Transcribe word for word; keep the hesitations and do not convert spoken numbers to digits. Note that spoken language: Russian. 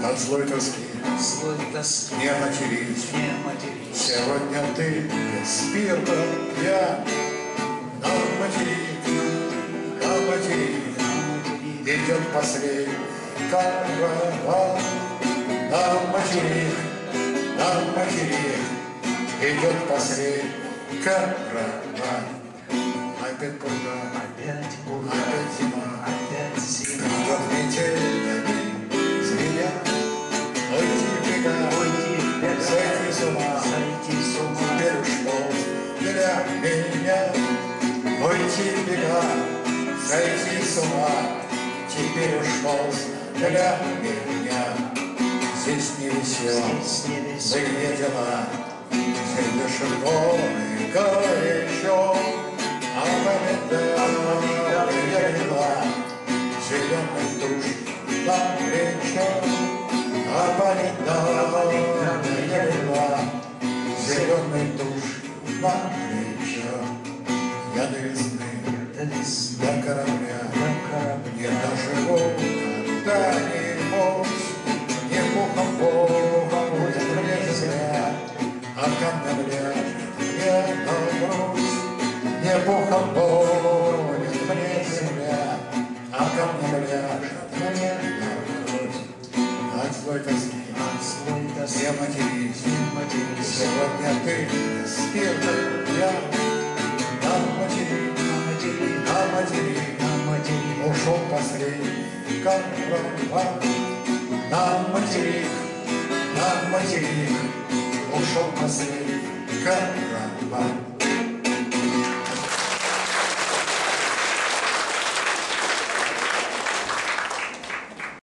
от злой тоски, злой тоски, не матерись, не матерись. Сегодня ты без спирта я на материк, на материк идет последний караван. На материк, на материк идет последний караван. Опять пурга, Опять пурга, опять зима, опять зима. идет метелями змея. Уйти в бега, Уйти в бега, сойти с ума, сойти с ума. теперь уж поздно для меня. Уйти в бега, сойти с ума, теперь уж поздно для меня. Здесь не весело, Здесь не весело, злые дела, здесь дышит горы горячо. А по медам я легла, зеленой тушью на плечо. А по медам я легла, зеленой тушью на плечо. Я до весны, до весны, до корабля, до корабля не доживу когда-нибудь. Не пухом будет мне земля, а камнем ляжет мне на грудь. Не пухом будет мне земля, а камнем ляжет мне на грудь. От злой тоски, от злой тоски, не матерись, не матерись. Сегодня ты спирта я на материк, На материк, на материк на материк ушел последний караван. На материк, на материк ушел последний караван.